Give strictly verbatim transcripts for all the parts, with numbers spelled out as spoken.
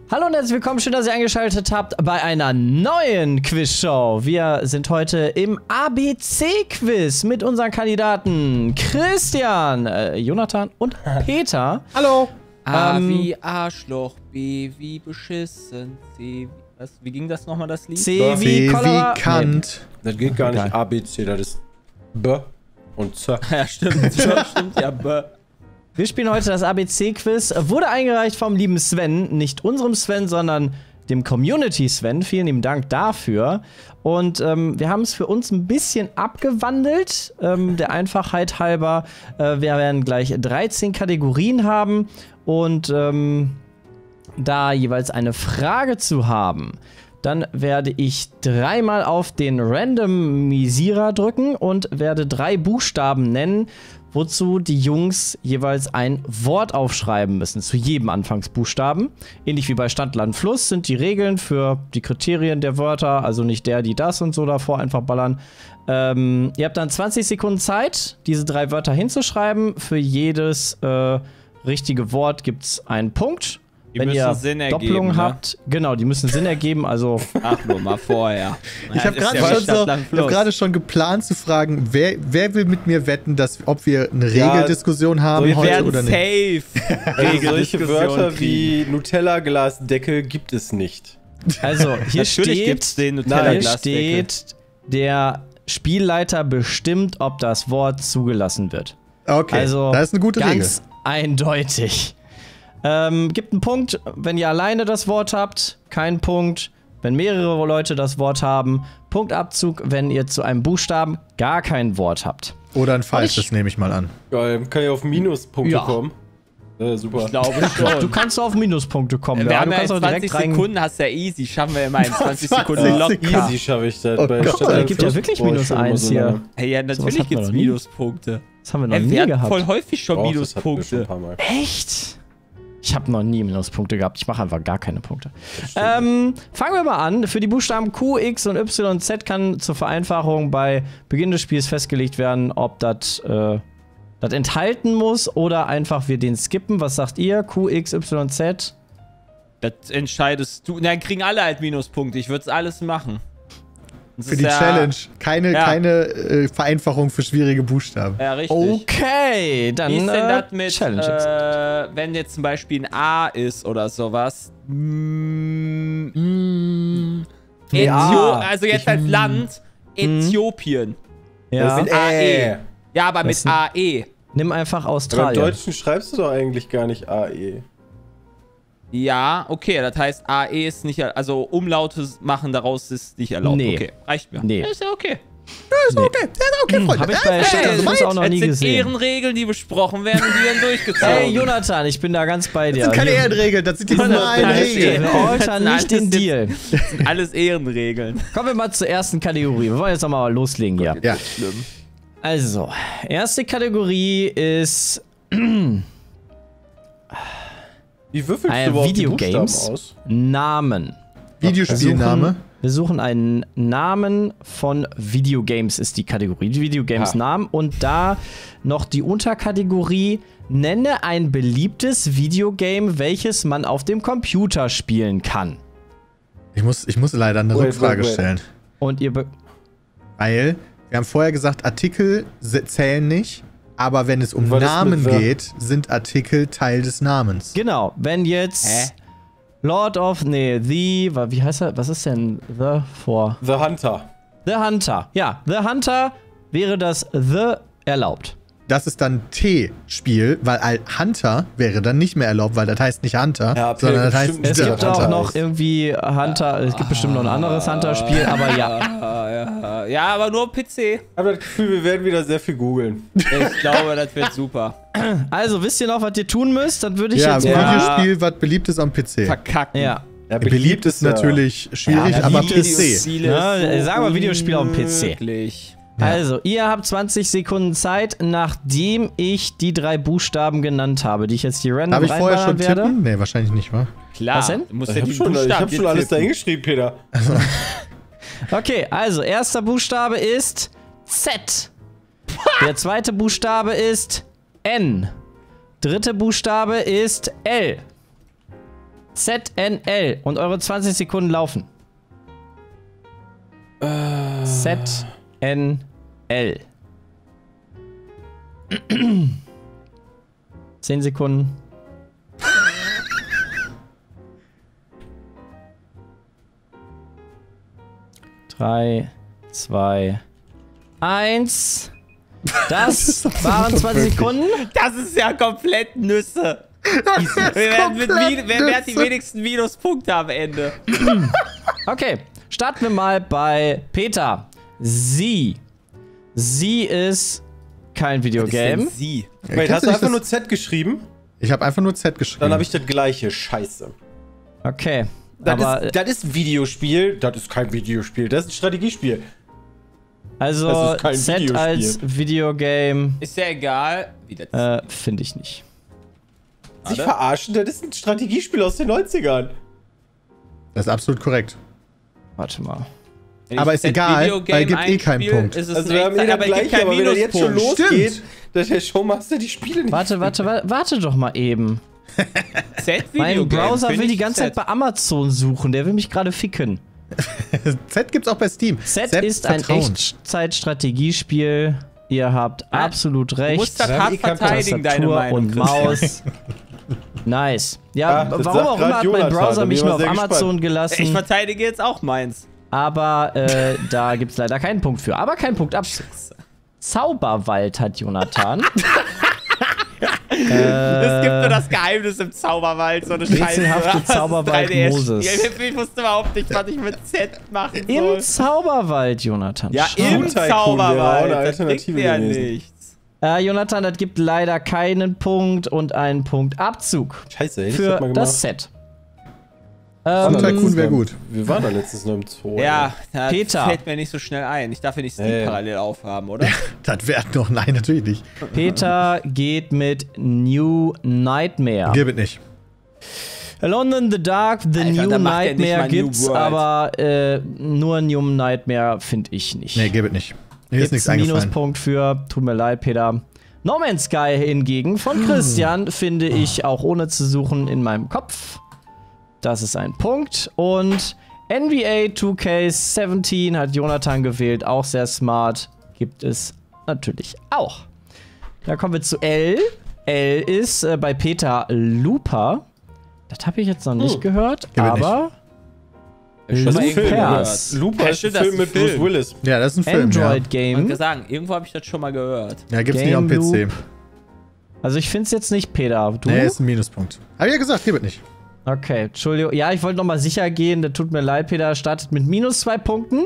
Hallo und herzlich willkommen, schön, dass ihr eingeschaltet habt bei einer neuen Quizshow. Wir sind heute im A B C-Quiz mit unseren Kandidaten Christian, äh, Jonathan und Peter. Hallo. A Ähm, wie Arschloch, B wie beschissen, C wie... Was, wie ging das nochmal, das Lied? C B wie wie Cholera. Kant. Das geht gar nicht Egal. A, B, C, das ist B und Z. Ja, stimmt, ja, stimmt, ja, B. Wir spielen heute das A B C-Quiz. Wurde eingereicht vom lieben Sven, nicht unserem Sven, sondern dem Community-Sven. Vielen lieben Dank dafür. Und ähm, wir haben es für uns ein bisschen abgewandelt, ähm, der Einfachheit halber. Äh, wir werden gleich dreizehn Kategorien haben und ähm, da jeweils eine Frage zu haben. Dann werde ich dreimal auf den Randomisierer drücken und werde drei Buchstaben nennen, wozu die Jungs jeweils ein Wort aufschreiben müssen, zu jedem Anfangsbuchstaben. Ähnlich wie bei Stadt, Land, Fluss sind die Regeln für die Kriterien der Wörter, also nicht der, die, das und so davor einfach ballern. Ähm, ihr habt dann zwanzig Sekunden Zeit, diese drei Wörter hinzuschreiben. Für jedes äh, richtige Wort gibt es einen Punkt. Die Wenn müssen ihr Sinn ergeben, Doppelungen ne? habt, genau, die müssen Sinn ergeben, also Ach, nur mal vorher. Ich habe gerade schon, so, ich hab gerade schon geplant zu fragen, wer, wer will mit mir wetten, dass, ob wir eine Ja, Regeldiskussion haben Wir heute werden oder nicht? safe Also solche Regeldiskussion Wörter kriegen. wie Nutella-Glasdeckel gibt es nicht. Also, hier Natürlich gibt's steht, den hier Nutella-Glasdeckel. steht, der Spielleiter bestimmt, ob das Wort zugelassen wird. Okay, Also, das ist eine gute Regel. ganz eindeutig. Ähm, gibt einen Punkt, wenn ihr alleine das Wort habt, kein Punkt. Wenn mehrere Leute das Wort haben, Punktabzug, wenn ihr zu einem Buchstaben gar kein Wort habt. Oder ein falsches, nehme ich mal an. Geil, kann ja auf Minuspunkte Ja. kommen. Ja, super. Ich glaube Du schon. kannst auf Minuspunkte kommen. Wir ja, haben du ja in kannst auch zwanzig direkt rein. Sekunden, hast ja easy. Schaffen wir immer in zwanzig Sekunden Ja, locker. Sekunden. Easy schaffe ich das. Oh bei Gott, Stadt, da Land, gibt ja Fluss wirklich brauche ich minus schon immer eins so hier. lange. Hey, ja, Sowas natürlich hatten wir gibt's noch nie. Minuspunkte. Das haben wir noch Ey, nie wir hatten gehabt. voll häufig schon Doch, das hatten wir schon ein Minuspunkte. paar Mal. Echt? Ich habe noch nie Minuspunkte gehabt. Ich mache einfach gar keine Punkte. Ähm, fangen wir mal an. Für die Buchstaben Q, X und Y und Z kann zur Vereinfachung bei Beginn des Spiels festgelegt werden, ob das äh, das enthalten muss oder einfach wir den skippen. Was sagt ihr? Q, X, Y, Z? Das entscheidest du. Na, dann kriegen alle halt Minuspunkte. Ich würde es alles machen. Das Für ist die ja, Challenge. Keine, Ja. keine äh, Vereinfachung für schwierige Buchstaben. Ja, richtig. Okay, dann Wie ist denn äh, das mit, Challenge accepted. äh, wenn jetzt zum Beispiel ein A ist oder sowas? Mm, Mm, Äthio ja. also jetzt als Land Äthiopien. Ja. mit A E. Ja, aber mit Das ist- A E. Nimm einfach Aber im Australien. Deutschen schreibst du doch eigentlich gar nicht A E. Ja, okay, das heißt A E ist nicht, er- also Umlaute machen daraus ist nicht erlaubt. Nee. Okay, reicht mir. Nee. Ja, ist ja okay. Ist okay, ist okay, Freunde. Hab ich bei Ja, Stadt, ja, Land, ja, Fluss auch noch Es nie sind gesehen. Ehrenregeln, die besprochen werden und die werden durchgezogen. Hey, Jonathan, ich bin da ganz bei dir. Das sind keine Hier- Ehrenregeln, das sind die Jonathan, normalen das Regeln. steht- Wir äußern Das nicht sind den Deal. Das sind alles Ehrenregeln. Kommen wir mal zur ersten Kategorie. Wir wollen jetzt noch mal loslegen hier. Ja. Schlimm. Also, erste Kategorie ist Wie würfelst Äh, du überhaupt die Videogames? Buchstaben aus? Namen. Videospielname. Wir suchen einen Namen von Videogames ist die Kategorie. Die Videogames Ah. Namen. Und da noch die Unterkategorie nenne ein beliebtes Videogame, welches man auf dem Computer spielen kann. Ich muss, ich muss leider eine Wait, Rückfrage wait, wait. stellen. Und ihr be Weil wir haben vorher gesagt, Artikel se- zählen nicht. Aber wenn es um Was ist Namen mit the? geht, sind Artikel Teil des Namens. Genau, wenn jetzt Hä? Lord of, nee, The, wa- wie heißt er, was ist denn The vor? The Hunter. The Hunter. Ja, The Hunter wäre das The erlaubt. Das ist dann T-Spiel, weil Al- Hunter wäre dann nicht mehr erlaubt, weil das heißt nicht Hunter, Ja, sondern das heißt bestimmt Es The gibt Hunter auch noch heißt. irgendwie Hunter, es gibt bestimmt noch ein anderes Hunter-Spiel, aber ja. Ja, ja, ja, aber nur P C. Ich habe das Gefühl, wir werden wieder sehr viel googeln. Ich glaube, das wird super. Also, wisst ihr noch, was ihr tun müsst? Dann würde ich ja, jetzt ein mal... Videospiel, was beliebt ist am P C. Verkacken. Ja. Ja, Beliebt ist ja- natürlich schwierig, Ja, aber beliebt P ist- C. Spiele Ja, ist so sag mal Videospiel auf dem P C. unmöglich. Ja. Also, ihr habt zwanzig Sekunden Zeit, nachdem ich die drei Buchstaben genannt habe, die ich jetzt hier random Darf ich vorher schon reinballern werde. tippen? Nee, wahrscheinlich nicht, wa? Klar. Was denn? Du musst Ich ja hab die schon, ich Buchstaben hab schon alles da tippen. hingeschrieben, Peter. Okay, also, erster Buchstabe ist Z. Der zweite Buchstabe ist N. Dritte Buchstabe ist L. Z N L. Und eure zwanzig Sekunden laufen. Äh. Z N L. zehn Sekunden. drei, zwei, eins. Das waren zwanzig Sekunden. Das ist ja komplett Nüsse. Wir werden, mit Min wer, wer hat die wenigsten Minuspunkte am Ende? Okay, starten wir mal bei Peter. Sie. Sie ist kein Videogame. Sie. Wait, kennst hast du du nicht einfach das- nur Z geschrieben? Ich habe einfach nur Z geschrieben. Dann habe ich das gleiche. Scheiße. Okay. Das, aber ist, das ist ein Videospiel. Das ist kein Videospiel. Das ist ein Strategiespiel. also das ist kein Z Videospiel. als Videogame Ist ja egal. Wie das äh, finde ich nicht. Sich Warte. verarschen, das ist ein Strategiespiel aus den neunzigern. Das ist absolut korrekt. Warte mal. Wenn aber ich ist Z egal, Videogame weil gibt eh keinen einspiel, Punkt. Ist es Also ein wir haben eh Echtzeit- das aber es gibt gleiche, keinen aber wenn er jetzt schon Minuspunkt. losgeht, dass der Showmaster die Spiele nicht Warte, warte, warte, warte doch mal eben. Z Mein Videogame. Browser find will die ich ganze Z. Zeit bei Amazon suchen. Der will mich gerade ficken. Z gibt's auch bei Steam. Z ist ein Vertrauen. Echtzeit-Strategiespiel. Ihr habt Ah, absolut Du recht. musst das Wir haben hart eh keinen verteidigen, deine Tastatur Meinung. und Maus. Nice. Ja, Ah, das warum sagt auch grad immer hat mein Jonathan, Browser da bin mich ich nur mal auf sehr Amazon gespannt. gelassen. Ich verteidige jetzt auch meins. Aber äh, da gibt's leider keinen Punkt für. Aber kein Punkt Abzug. Zauberwald hat Jonathan. Es gibt nur das Geheimnis im Zauberwald, so eine Scheiße. Rätselhafte Das ist Zauberwald drei D S Moses. Spiel. Ich wusste überhaupt nicht, was ich mit Z machen Im soll. Zauberwald, Jonathan. Ja, Schau. im Tycoon wäre auch eine Zauberwald. Das Alternative bringt ja gewesen. nichts. Äh, Jonathan, das gibt leider keinen Punkt und einen Punkt Abzug Scheiße, hätte ich für das mal gemacht. das Set. Am Ähm, Tycoon wäre gut. Wir waren da letztens noch im Zoo. Ja, das Peter. fällt mir nicht so schnell ein. Ich darf ja nicht Steam Hey. parallel aufhaben, oder? Das wäre noch. Nein, natürlich nicht. Peter geht mit New Nightmare. Gib es nicht. Alone in the Dark, The Alter, New da macht er nicht Nightmare mal New gibt's, World. aber äh, nur New Nightmare finde ich nicht. Nee, gib es nicht. Mir ist Gibt's nichts einen eingefallen. Minuspunkt für, tut mir leid, Peter. No Man's Sky hingegen von Christian finde ich auch ohne zu suchen in meinem Kopf. Das ist ein Punkt. Und N B A zwei K siebzehn hat Jonathan gewählt, auch sehr smart. Gibt es natürlich auch. Da kommen wir zu L. L ist äh, bei Peter Looper. Das habe ich jetzt noch nicht Hm. gehört, Gib mir aber Das ist Looper. ein Film, Pairs. Looper Ja, ist ein stimmt, das Film ist mit ein Film. Bruce Willis. Ja, das ist ein Film. Android Ja, Ich Game. wollte sagen, irgendwo habe ich das schon mal gehört. ja gibt's Game nicht am P C. Loop. Also ich finde es jetzt nicht, Peter. Du? Nee, ist ein Minuspunkt. Hab ich ja gesagt, gib es nicht. Okay, Entschuldigung. Ja, ich wollte noch mal sicher gehen. Das tut mir leid, Peter. Startet mit minus zwei Punkten.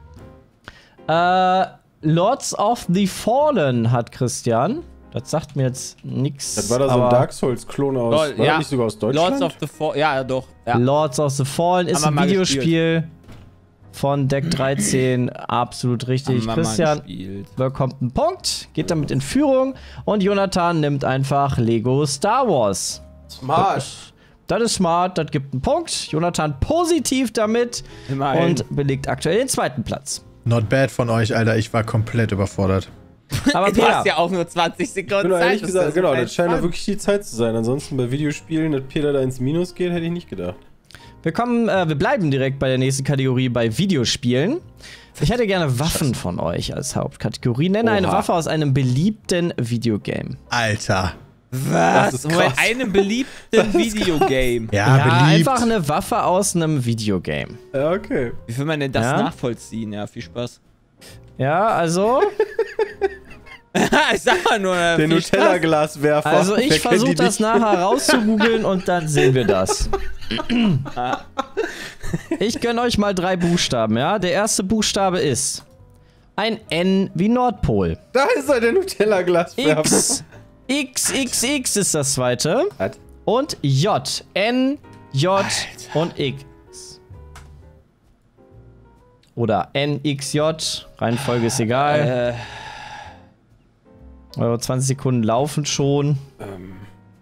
Äh, Lords of the Fallen hat Christian. Das sagt mir jetzt nichts. Das war da so ein Dark Souls-Klon aus. Lol, war ja. das nicht sogar aus Deutschland? Lords of the Fall. Ja, doch. Ja. Lords of the Fallen ist Haben wir ein mal Videospiel von Deck dreizehn. Absolut richtig. Haben wir mal Christian gespielt. bekommt einen Punkt, geht damit in Führung. Und Jonathan nimmt einfach Lego Star Wars. Smart. Das ist smart, das gibt einen Punkt. Jonathan positiv damit Immerhin. und belegt aktuell den zweiten Platz. Not bad von euch, Alter. Ich war komplett überfordert. Aber Du Peter, hast ja auch nur zwanzig Sekunden Genau, Zeit. ehrlich das gesagt, ist genau, kein das scheint ja Fun. wirklich die Zeit zu sein. Ansonsten bei Videospielen, dass Peter da ins Minus geht, hätte ich nicht gedacht. wir kommen, äh, wir bleiben direkt bei der nächsten Kategorie bei Videospielen. Ich hätte gerne Waffen von euch als Hauptkategorie. Nenne eine Oha. Waffe aus einem beliebten Videogame. Alter. Was? ist Moment, krass. einem beliebten Videogame. Ja, ja, beliebt. einfach eine Waffe aus einem Videogame. Ja, okay. Wie will man denn das Ja? nachvollziehen? Ja, viel Spaß. Ja, also, ich sag mal nur, äh, Der viel Spaß. Nutella-Glaswerfer. also wer ich kennt versuche die das nicht? nachher rauszugoogeln und dann sehen wir das. Ich gönne euch mal drei Buchstaben, ja? Der erste Buchstabe ist ein N wie Nordpol. Da ist er, der Nutella-Glaswerfer. X. X, X, X ist das zweite. Was? Und J. N, J und X. Oder N, X, J. Reihenfolge ist egal. Äh, Eure zwanzig Sekunden laufen schon. Ähm,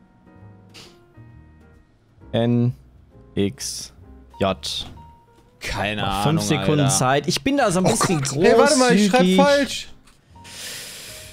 N, X, J. keine Noch Ahnung. Fünf Sekunden Alter. Zeit. Ich bin da so ein bisschen großzügig. hey, warte mal, ich schreib falsch.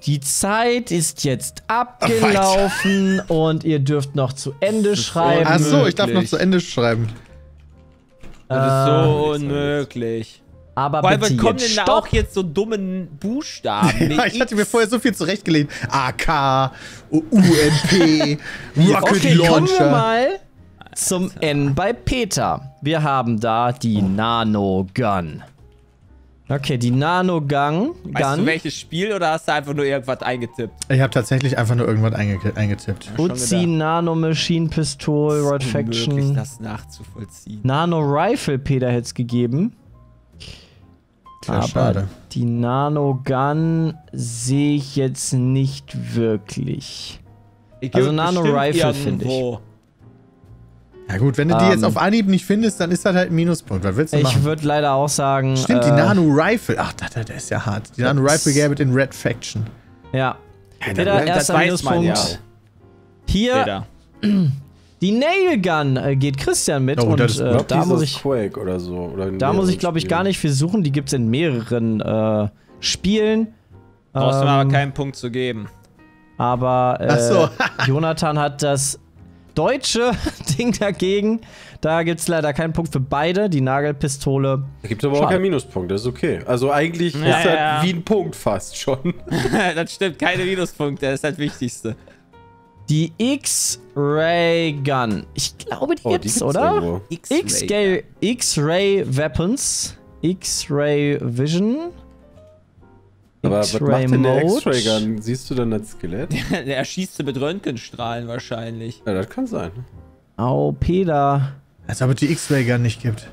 Die Zeit ist jetzt abgelaufen und ihr dürft noch zu Ende schreiben. Achso, ich darf noch zu Ende schreiben. Das ist so unmöglich. Aber Weil bitte wir kommen jetzt denn da auch jetzt so dummen Buchstaben? Ja, ich hatte mir vorher so viel zurechtgelegt. A K, U N P, Rocket Okay, kommen wir Launcher. mal zum N bei Peter. Wir haben da die Nano-Gun. Okay, die Nano-Gun. Weißt du welches Spiel oder hast du einfach nur irgendwas eingetippt? Ich habe tatsächlich einfach nur irgendwas einge eingetippt. Uzi, Nano-Machine-Pistol, Rod Unmöglich, Faction. das nachzuvollziehen. Nano-Rifle, Peter hätte es gegeben. Tja, Aber schade. die Nano-Gun sehe ich jetzt nicht wirklich. Ich Also geb Nano bestimmt Rifle, finde ich. irgendwo. Ja gut, wenn du die Ähm, jetzt auf Anhieb nicht findest, dann ist das halt ein Minuspunkt. Was willst du Ich machen? würde leider auch sagen. Stimmt, die äh, Nano-Rifle. Ach, das, das ist ja hart. Die Nano-Rifle gäbe es in Red Faction. Ja. Peter, das erster weiß man Minuspunkt. ja. Hier, Peter. die Nail Gun äh, geht Christian mit. Oh, und das ist- äh, Ich glaub, da muss ich, Quake oder so. Oder in da muss ich mehreren glaube ich, gar Spielen. nicht viel suchen. Die gibt es in mehreren äh, Spielen. Brauchst du mir Ähm, aber keinen Punkt zu geben. Aber äh, Ach so. Jonathan hat das deutsche Ding dagegen. Da gibt es leider keinen Punkt für beide. Die Nagelpistole. Da gibt es aber Schade. auch keinen Minuspunkt, das ist okay. Also eigentlich Ja, ist das ja. wie ein Punkt fast schon. Das stimmt, keine Minuspunkte, das ist das Wichtigste. Die X-Ray Gun. Ich glaube, die Oh, die gibt's, gibt's oder? irgendwo. X-Ray X-Ray Weapons. X-Ray Vision. Aber was X-Ray macht denn der Mode. X-Ray Gun? Siehst du dann das Skelett? Der schießt sie mit Röntgenstrahlen wahrscheinlich. Ja, das kann sein. Au, Peter. Als ob es die X-Ray Gun nicht gibt.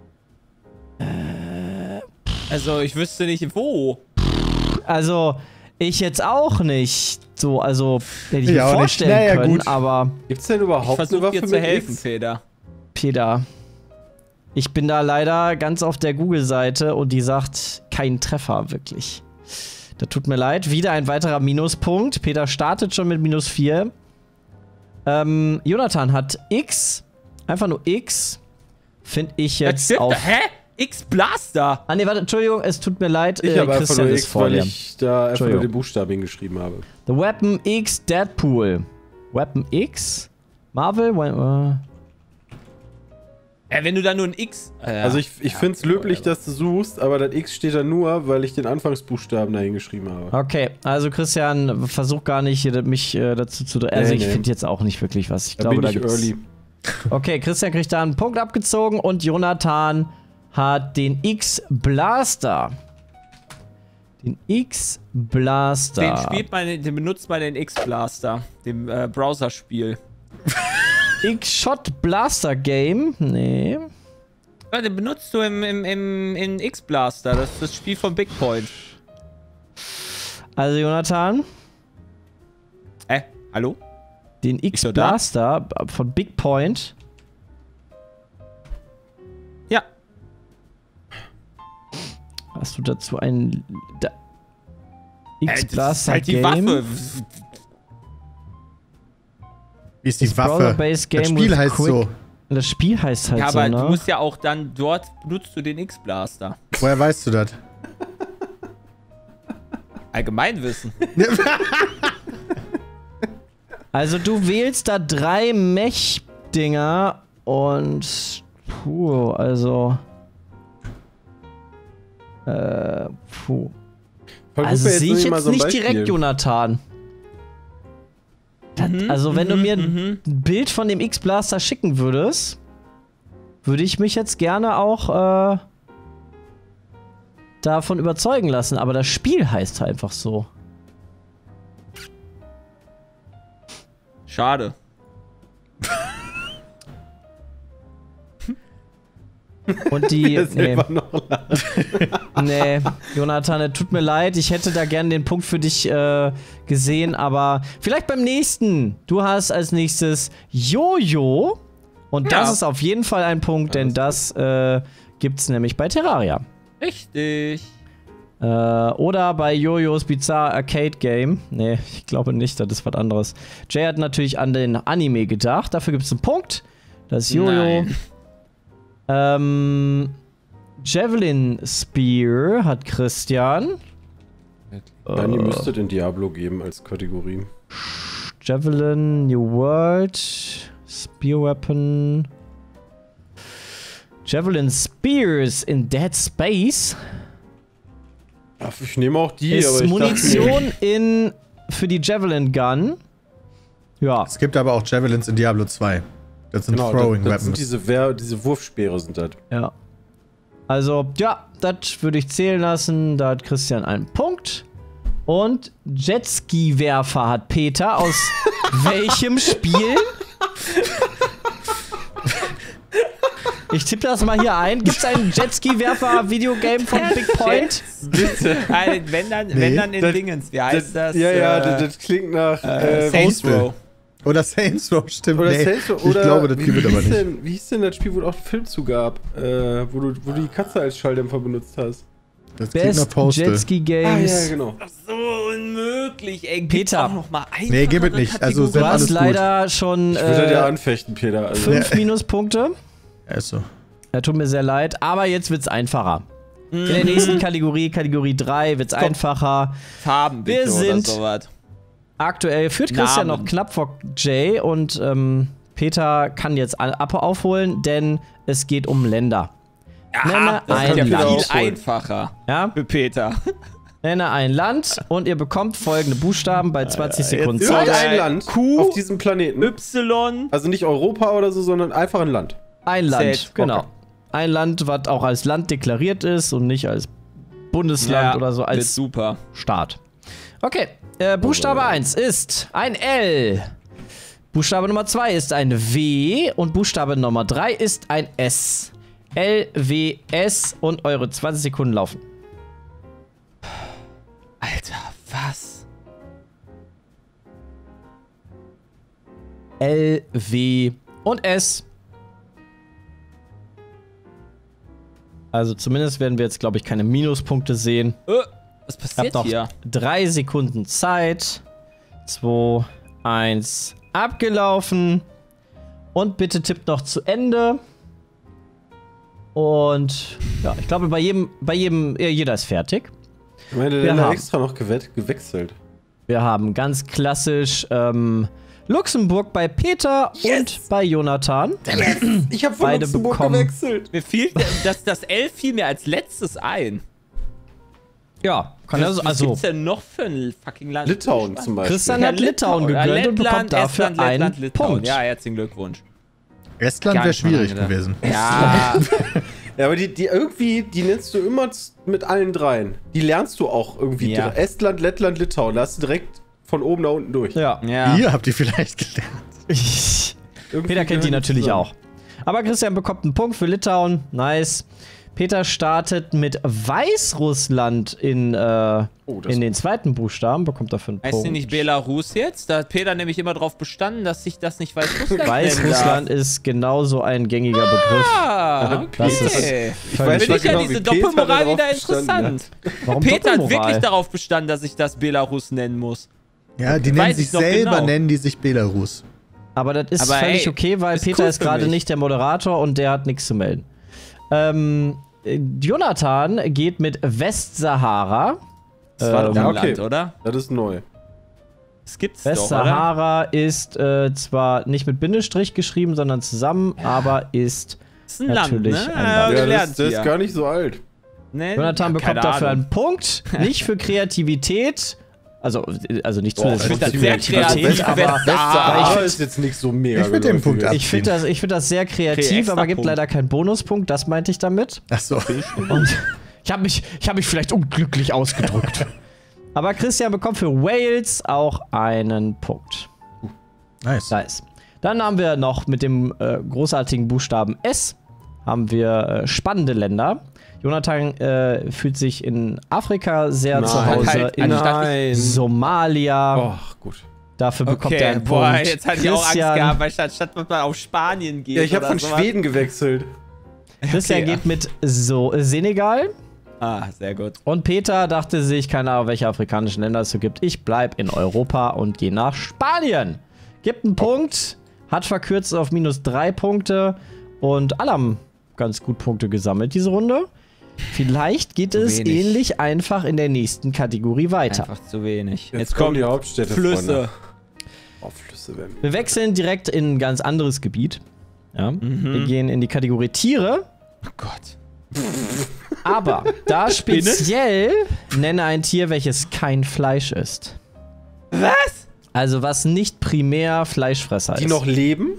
Also ich wüsste nicht wo. Also, ich jetzt auch nicht. So, also, hätte ich Ich mir auch nicht. vorstellen Naja, können, gut. aber Gibt's denn Ich überhaupt eine versuche Waffe dir zu mit helfen, X? Peter. Peter. Ich bin da leider ganz auf der Google-Seite und die sagt, kein Treffer, wirklich. Da tut mir leid. Wieder ein weiterer Minuspunkt. Peter startet schon mit minus vier. Ähm, Jonathan hat X. Einfach nur X. Finde ich Das jetzt stimmt. auf... Hä? X-Blaster! Ah, nee, warte, Entschuldigung, es tut mir leid. Ich äh, habe einfach Christian nur ist X, vor weil dir. ich da einfach nur Entschuldigung. den Buchstaben hingeschrieben habe. The Weapon X Deadpool. Weapon X? Marvel? We- Äh, wenn du da nur ein X. Äh, Also ich, ich ja, finde es löblich, whatever. dass du suchst, aber das X steht da nur, weil ich den Anfangsbuchstaben da hingeschrieben habe. äh, Okay, also Christian, versuch gar nicht hier mich äh, dazu zu... Also Nee, ich nee. finde jetzt auch nicht wirklich was. Ich Da glaube, bin da ich gibt's... early. Okay, Christian kriegt da einen Punkt abgezogen und Jonathan hat den X-Blaster. Den X-Blaster. Den spielt man, den benutzt man den X-Blaster, dem äh, Browserspiel. X-Shot Blaster Game? Nee. Ja, den benutzt du im, im, im in X-Blaster, das ist das Spiel von Big Point. Also Jonathan, Äh, hallo? den so da? X-Blaster von Big Point. Ja. Hast du dazu ein da, Äh, das ist X-Blaster halt die Game? Waffe. Wie ist die Das Waffe? Browser-based Game Das Spiel with heißt quick- so. Das Spiel heißt halt Ja, so, aber ne? du musst ja auch dann, dort benutzt du den X-Blaster. Woher weißt du das? Allgemeinwissen. Also du wählst da drei Mech-Dinger und puh, also äh, puh. Versuch Also mir sehe ich nur mal jetzt so ein nicht Beispiel. direkt, Jonathan. Das, Mhm, also wenn du mhm, mir ein mhm. Bild von dem X-Blaster schicken würdest, würde ich mich jetzt gerne auch äh, davon überzeugen lassen. Aber das Spiel heißt halt einfach so. Schade. Und die. Jetzt nee. selber noch lachen. Nee, Jonathan, es tut mir leid. Ich hätte da gerne den Punkt für dich äh, gesehen, aber vielleicht beim nächsten. Du hast als nächstes Jojo. Und das Ja. ist auf jeden Fall ein Punkt, denn das äh, gibt's nämlich bei Terraria. Richtig. Äh, oder bei Jojos Bizarre Arcade Game. Nee, ich glaube nicht, das ist was anderes. Jay hat natürlich an den Anime gedacht. Dafür gibt es einen Punkt. Das ist Jojo. Nein. Ähm, Javelin Spear hat Christian. Nein, ihr müsstet in Diablo geben als Kategorie. Javelin, New World, Spear Weapon. Javelin Spears in Dead Space. Ach, ich nehme auch die, Ist aber ich Munition dachte, in für die Javelin Gun. Ja. Es gibt aber auch Javelins in Diablo zwei. Das sind genau, Throwing das, das sind Weapons. diese, Wehr, diese Wurfspeere sind das. Ja. Also, ja, das würde ich zählen lassen. Da hat Christian einen Punkt. Und Jetski-Werfer hat Peter aus welchem Spiel? Ich tippe das mal hier ein. Gibt es ein Jetski-Werfer-Videogame von Big Point? Bitte. Also, wenn dann, Nee. wenn dann in Das- Dingens. Wie heißt das? Ja, ja, Äh, das, das klingt nach. äh, Äh, Saints Postal. Row. Oder Saints Row, stimmt. oder nee, Saints Row, ich oder glaube, das wie, gibt es wie aber hieß nicht. Denn, wie hieß denn das Spiel, wo es auch einen Film zu gab, äh, wo, du, wo du die Katze als Schalldämpfer benutzt hast? Das klingt nach Best Postal. Jetski Ah, Games. ja, genau. So unmöglich, ey. Peter. Auch noch mal Nee, gib es nicht. Also, Du Sven, hast alles gut. leider schon Ich würde dir äh, anfechten, Peter. Also. fünf Minuspunkte. Ja, ist so. Ja, tut mir sehr leid, aber jetzt wird's einfacher. In der nächsten Kategorie, Kategorie drei, wird's einfacher. Farben bitte Wir sind- oder sowas. Aktuell führt Christian Namen. noch knapp vor Jay und ähm, Peter kann jetzt a- ab aufholen, denn es geht um Länder. Nenne das ein ist ja Land. viel Aufholen. einfacher Ja? für Peter. Nenne ein Land und ihr bekommt folgende Buchstaben bei zwanzig Sekunden jetzt- Zeit. Irgendein Land Q, auf diesem Planeten. Y, Also nicht Europa oder so, sondern einfach ein Land. Ein Land, Zählt. genau. Okay. Ein Land, was auch als Land deklariert ist und nicht als Bundesland ja, oder so, wird als super. Staat. Okay, äh, Buchstabe eins ist ein L. Buchstabe Nummer zwei ist ein W und Buchstabe Nummer drei ist ein S. L, W, S und eure zwanzig Sekunden laufen. Alter, was? L, W und S. Also zumindest werden wir jetzt, glaube ich, keine Minuspunkte sehen. Äh, was Ihr habt passiert noch hier? drei Sekunden Zeit. zwei, eins, abgelaufen. Und bitte tippt noch zu Ende. Und ja, ich glaube, bei jedem, bei jedem, ja, jeder ist fertig. Meine Wir Länder haben- extra noch gewet- gewechselt. Wir haben ganz klassisch ähm, Luxemburg bei Peter und bei Jonathan. Ich habe von Beide Luxemburg bekommen- gewechselt. Mir fiel das, das L fiel mir als letztes ein. Ja, kann er so. Was Also, gibt's denn noch für ein fucking Land? Litauen zum Beispiel. Christian hat Litauen gegönnt und bekommt dafür Estland, einen Lettland, Litauen. Punkt. Ja, herzlichen Glückwunsch. Estland Gar wäre nicht mal schwierig dran gewesen. Ja, Ja, aber die, die irgendwie, die nennst du immer z- mit allen dreien. Die lernst du auch irgendwie. Ja. dr- Estland, Lettland, Litauen. Da hast du direkt von oben nach unten durch. Ja. ja. Ihr habt die vielleicht gelernt. Irgendwie Peter kennt die gehören natürlich zusammen. auch. Aber Christian bekommt einen Punkt für Litauen. Nice. Peter startet mit Weißrussland in, äh, Oh, das in den zweiten Buchstaben. Bekommt dafür einen Heißt Punkt. die nicht Belarus jetzt? Da hat Peter nämlich immer drauf bestanden, dass sich das nicht Weißrussland Weißrussland ist genauso ein gängiger Begriff. Ah, Das ist okay. Ich völlig- weiß Finde nicht ich ja genau, diese wie Peter Doppelmoral darauf wieder bestanden interessant. Warum Peter hat Doppelmoral? wirklich darauf bestanden, dass ich das Belarus nennen muss. Ja, die Weiß nennen ich sich noch selber, genau. nennen die sich Belarus. Aber das ist Aber völlig ey, okay, weil ist Peter cool ist für gerade mich. nicht der Moderator und der hat nichts zu melden. Ähm, äh, Jonathan geht mit Westsahara. Das war doch Ähm, ein okay. Land, oder? Das ist neu. Das gibt's doch, oder? Westsahara ist äh, zwar nicht mit Bindestrich geschrieben, sondern zusammen, aber ist. Das ist ein Natürlich Land, ne? ein Ja, Land. Ja, gelernt das, das hier. ist gar nicht so alt. Nee, Jonathan ja, bekommt keine dafür Ahnung. einen Punkt. Nicht für Kreativität. Also, also nicht Boah, zusätzlich ich find das für sehr Kreativität, kreativ. aber Westsahara aber ich ist jetzt nicht so mega. Ich würd den geläufig. Punkt ab- ich finde das, ich find das sehr kreativ, extra aber gibt Punkt. leider keinen Bonuspunkt. Das meinte ich damit. Ach so. Und ich habe mich, ich hab mich vielleicht unglücklich ausgedrückt. Aber Christian bekommt für Wales auch einen Punkt. Nice. Nice. Dann haben wir noch mit dem äh, großartigen Buchstaben S haben wir äh, spannende Länder. Jonathan äh, fühlt sich in Afrika sehr Nein. zu Hause, Halt, in anstatt Nein. Somalia. Ach, gut. Dafür bekommt er Okay, einen boah, Punkt. jetzt hatte ich auch Angst Christian- gehabt, weil statt, statt dass man auf Spanien geht. Ja, ich habe oder von sowas. Schweden gewechselt. Christian Okay, geht mit so Senegal. Ah, sehr gut. Und Peter dachte sich, keine Ahnung, welche afrikanischen Länder es so gibt. Ich bleib in Europa und gehe nach Spanien. Gibt einen Punkt, hat verkürzt auf minus drei Punkte und alle haben ganz gut Punkte gesammelt diese Runde. Vielleicht geht Zu es wenig. ähnlich einfach in der nächsten Kategorie weiter. Einfach zu wenig. Jetzt, Jetzt kommen kommen die Hauptstädte. Flüsse. Freunde. Oh, Flüsse werden. Wir wechseln direkt in ein ganz anderes Gebiet. Ja. Wir gehen in die Kategorie Tiere. Oh Gott. Aber da speziell nenne ein Tier, welches kein Fleisch ist. Was? Also was nicht primär Fleischfresser Die ist. noch leben?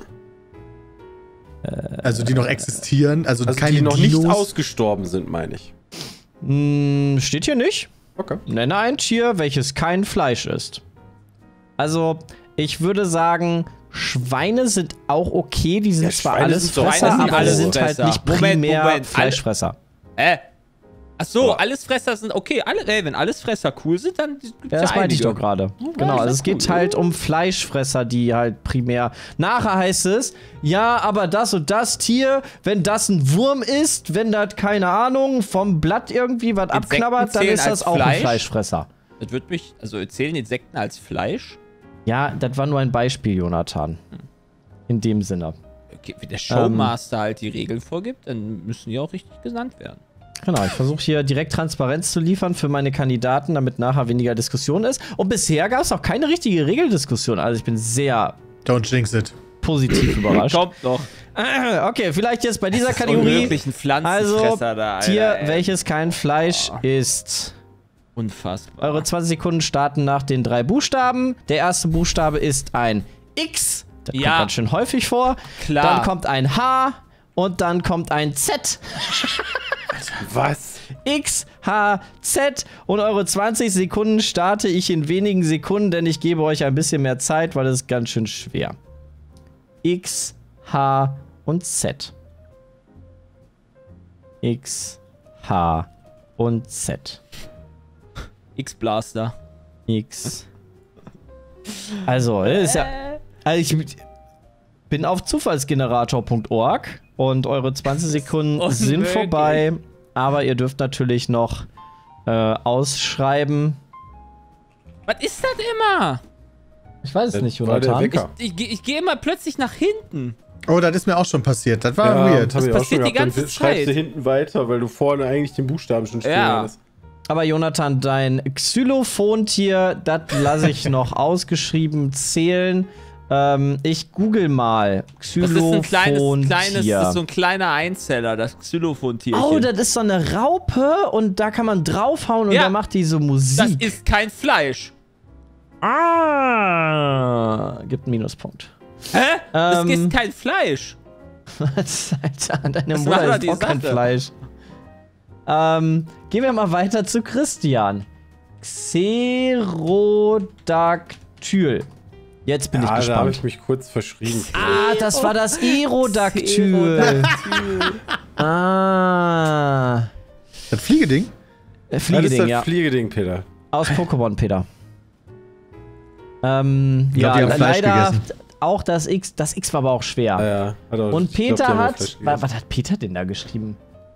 Also die noch existieren, also, Also keine die noch Dinos. nicht ausgestorben sind, meine ich. Hm, steht hier nicht. Okay. Nenne ein Tier, welches kein Fleisch ist. Also, ich würde sagen, Schweine sind auch okay. Die sind Ja, zwar Schweine alles sind so- Fresser, Schweine sind aber sie alles sind halt Fresser. nicht Moment, primär Moment, Fleischfresser. Äh. Ach so, Aber- alles Fresser sind okay. Alle, ey, wenn alles Fresser cool sind, dann gibt's Ja, das meinte ich einige. doch gerade. Genau, ist also das es geht cool. halt um Fleischfresser, die halt primär. Nachher heißt es, ja, aber das und das Tier, wenn das ein Wurm ist, wenn das, keine Ahnung, vom Blatt irgendwie was Insekten abknabbert, dann zählen ist das als auch ein Fleisch? Fleischfresser. Das wird mich, also zählen Insekten als Fleisch? Ja, das war nur ein Beispiel, Jonathan. In dem Sinne. Okay, wenn der Showmaster halt die Regeln vorgibt, dann müssen die auch richtig genannt werden. Genau, ich versuche hier direkt Transparenz zu liefern für meine Kandidaten, damit nachher weniger Diskussion ist. Und bisher gab es auch keine richtige Regeldiskussion. Also ich bin sehr Don't jinx it. positiv überrascht. Kommt noch. Okay, vielleicht jetzt bei dieser Das ist Kategorie. unmöglich, ein Also, Pflanzenfresser da, Alter, Tier, ey. welches kein Fleisch ist. Unfassbar. Eure zwanzig Sekunden starten nach den drei Buchstaben. Der erste Buchstabe ist ein X. Das Ja. kommt ganz schön häufig vor. Klar. Dann kommt ein H und dann kommt ein Z. Was? X, H, Z. Und eure zwanzig Sekunden starte ich in wenigen Sekunden, denn ich gebe euch ein bisschen mehr Zeit, weil das ist ganz schön schwer. X, H und Z. X, H und Z. X-Blaster. X. Also, das ist ja. Also ich bin auf zufallsgenerator punkt org und eure zwanzig Sekunden Das ist sind unmöglich. vorbei. Aber ihr dürft natürlich noch äh, ausschreiben. Was ist das immer? Ich weiß es nicht, war der Jonathan. Wecker. Ich, ich, ich gehe immer plötzlich nach hinten. Oh, das ist mir auch schon passiert. Das war Ja, weird. das hab ich auch passiert schon die gehabt. Dann ganze schreibst du Zeit. hinten weiter, weil du vorne eigentlich den Buchstaben schon stehen Ja. hast. Aber Jonathan, dein Xylophontier, das lasse ich noch ausgeschrieben zählen. Ähm, ich google mal Das ist ein kleines, Xylophontier. kleines, das ist so ein kleiner Einzeller, das Xylophon-Tierchen. Oh, das ist so eine Raupe und da kann man draufhauen und Ja. dann macht die so das Musik. ist kein Fleisch. Ah, gibt einen Minuspunkt. Hä? Das Ähm. ist kein Fleisch. Was, Alter, deine Das Mutter war doch ist die auch kein Sache. Fleisch. Ähm, gehen wir mal weiter zu Christian. Xerodactyl. Jetzt bin Ja, ich da habe gespannt. ich mich kurz verschrieben. Ah, das war das Aerodactyl. Ah. Das Fliegeding? Äh, Das ist Fliegeding, das ja. Fliegeding, Peter. Aus Pokémon, Peter. Ähm, Ich glaub, die ja, haben Fleisch leider gegessen. auch das X. Das X war aber auch schwer. Ja, ja. Hat auch- Und ich glaub, die Peter haben auch hat. Fleisch wa- gegessen. Was hat Peter denn da geschrieben?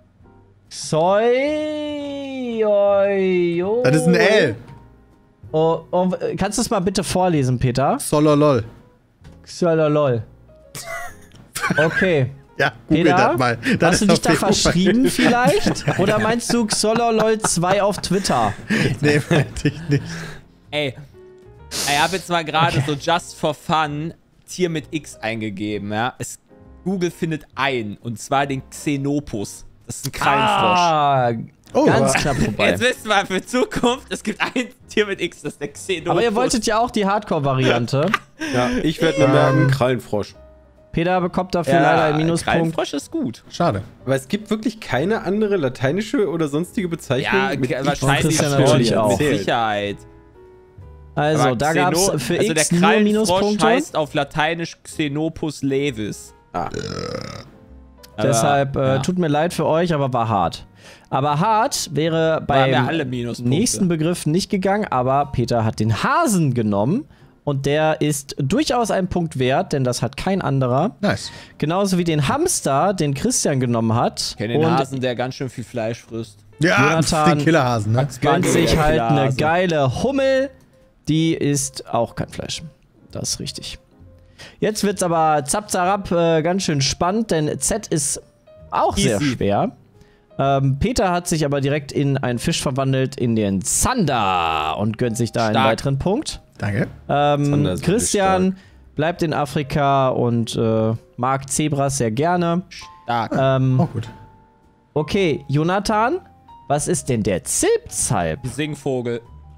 Soy. oi, oi. Das ist ein L. Oh, oh, kannst du es mal bitte vorlesen, Peter? Sololol. Xololol. Okay. Ja, google Peter, das mal. Das hast du ist dich da auf jeden Fall- verschrieben vielleicht? Oder meinst du Xololol zwei auf Twitter? Nee, meinte ich nicht. Ey, ich habe jetzt mal gerade so just for fun Tier mit X eingegeben, ja. Es, Google findet ein, und zwar den Xenopus. Das ist ein Krallenfrosch. Ah, Oh, ganz aber- knapp vorbei. Jetzt wissen wir für Zukunft, es gibt ein Tier mit X, das ist der Xenopus. Aber ihr wolltet ja auch die Hardcore-Variante. Ja, ich werde mir merken, Krallenfrosch. Peter bekommt dafür ja, leider einen Minuspunkt. Krallenfrosch ist gut. Schade. Aber es gibt wirklich keine andere lateinische oder sonstige Bezeichnung Ja, mit k- X. wahrscheinlich Christian schon, natürlich mit auch. Sicherheit. Also, Aber da Xeno- gab es für also X der nur Krallenfrosch Minuspunkte. heißt auf Lateinisch Xenopus levis. Ah. Aber, Deshalb, äh, ja. tut mir leid für euch, aber war hart. Aber hart wäre haben ja beim alle Minuspunkte. nächsten Begriff nicht gegangen, aber Peter hat den Hasen genommen. Und der ist durchaus ein Punkt wert, denn das hat kein anderer. Nice. Genauso wie den Hamster, den Christian genommen hat. Ich kenne den und Hasen, der ganz schön viel Fleisch frisst. Ja, Jonathan- den Killerhasen, ne? gönnt sich halt eine Hase. geile Hummel. Die ist auch kein Fleisch. Das ist richtig. Jetzt wird's aber zapp, zarab, äh, ganz schön spannend, denn Z ist auch sehr Easy. schwer. Ähm, Peter hat sich aber direkt in einen Fisch verwandelt, in den Zander und gönnt sich da Stark. einen weiteren Punkt. Danke. Ähm, ist Christian bleibt in Afrika und äh, mag Zebras sehr gerne. Stark. Ähm, Oh, gut. okay, Jonathan, was ist denn der Zilpzalp? Singvogel.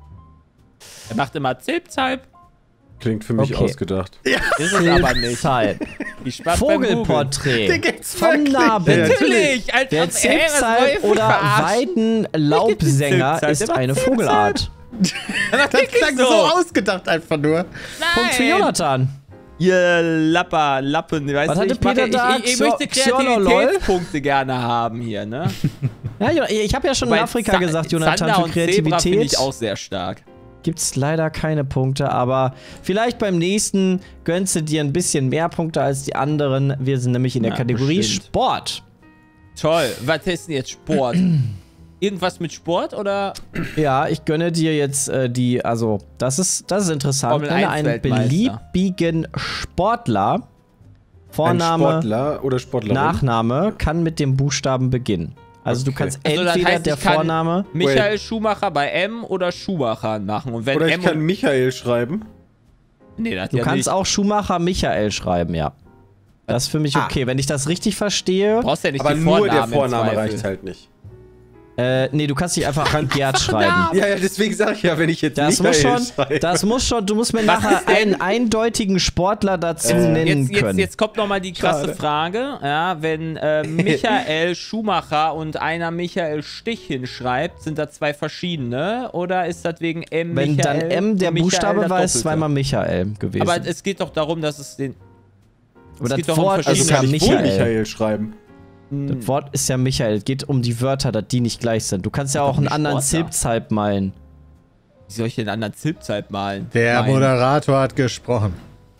Er macht immer Zilp-Zalp. Klingt für mich Okay. ausgedacht. Ist es aber nicht. Zilpzalp. Viel Spaß beim Googeln. Vogelporträt gibt's von wirklich. Nabel. Natürlich! Als Der ob- hä, was soll Zilpzalp ich oder verarschen? Weidenlaubsänger Zilpzalp, ist der macht eine Zilpzalp. Vogelart. Das Das klang so ausgedacht einfach nur. Punkt für Jonathan. Ihr Lapper, Lappen, weißt Was du, hatte ich, mache, Peter ich, da? ich, ich Xor- möchte Xorlolol? Kreativitätspunkte gerne haben hier, ne? Ja, Jo- ich habe ja schon in Bei Afrika Za- gesagt, Jonathan, Zander für und Zebra finde Kreativität ich auch sehr stark. gibt's leider keine Punkte, aber vielleicht beim nächsten gönnst du dir ein bisschen mehr Punkte als die anderen. Wir sind nämlich in der Ja, Kategorie bestimmt. Sport. Toll. Was ist denn jetzt Sport? Irgendwas mit Sport oder? Ja, ich gönne dir jetzt äh, die, also das ist, das ist interessant. Formel Nenne eins einen Weltmeister. beliebigen Sportler. Ein Vorname, Sportler oder Sportlerin? Nachname kann mit dem Buchstaben beginnen. Also du Okay. kannst Also das entweder heißt, der ich kann Vorname. Michael Schumacher bei M oder Schumacher machen. Und wenn Oder ich M kann und, Michael schreiben. nee, das Du ja kannst nicht. auch Schumacher Michael schreiben, ja. Das ist für mich okay. Wenn ich das richtig verstehe. Du brauchst ja nicht Aber die nur Vornamen der im Vorname Zweifel. reicht halt nicht. Äh, nee, du kannst nicht einfach Gerd schreiben. Ja, ja, deswegen sage ich ja, wenn ich jetzt Das Michael muss schon, schreibe. das muss schon, du musst mir Was nachher ist denn- einen eindeutigen Sportler dazu Äh, nennen Jetzt, jetzt, können. jetzt kommt nochmal die krasse Schade. Frage. Ja, wenn äh, Michael Schumacher und einer Michael Stich hinschreibt, sind da zwei verschiedene? Oder ist das wegen M Wenn Michael dann M der und Michael Buchstabe das war, ist Doppelte? zweimal Michael gewesen. Aber es geht doch darum, dass es den. Aber es das geht doch um Wort also ist verschiedene- ja kann ich wohl Michael. Michael schreiben. Das Wort ist ja Michael. Es geht um die Wörter, dass die nicht gleich sind. Du kannst ja Aber auch einen nicht anderen Sportler. Zilpzalp malen. Wie soll ich denn einen anderen Zilpzalp malen? Der Nein. Moderator hat gesprochen.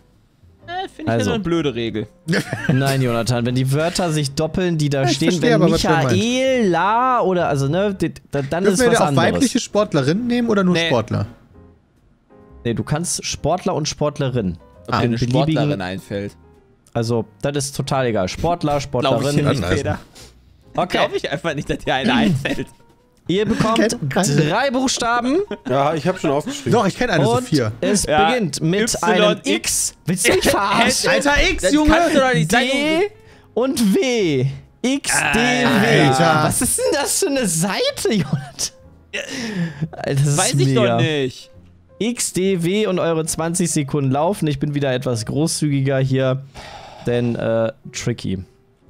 Äh, Finde ich Also. ja eine blöde Regel. Nein, Jonathan, wenn die Wörter sich doppeln, die da ich stehen, verstehe wenn aber, was du Michael, La oder also ne, die, da, dann Dürfen ist wir was da auch anderes. weibliche Sportlerinnen nehmen oder nur Nee. Sportler? Nee, du kannst Sportler und Sportlerin. Ob Ah, dir eine beliebigen- Sportlerin einfällt. Also, das ist total egal. Sportler, Glaube ich Sportlerin. dir nicht, Anlassen. Peter. Okay. Glaube ich einfach nicht, dass dir eine einfällt. Ihr bekommt Kennt keine. drei Buchstaben Ja, ich habe schon aufgeschrieben. Doch, ich kenne eine und Sophia. es Ja, beginnt mit Y, einem X. X. Willst du mich verarschen? Alter X, Das Junge! kannst du doch nicht sagen. D und W. X, D, W. Alter. Was ist denn das für eine Seite, Jonathan? Alter, das ist Weiß ich mega. doch nicht. X, D, W und eure zwanzig Sekunden laufen. Ich bin wieder etwas großzügiger hier, denn äh, tricky.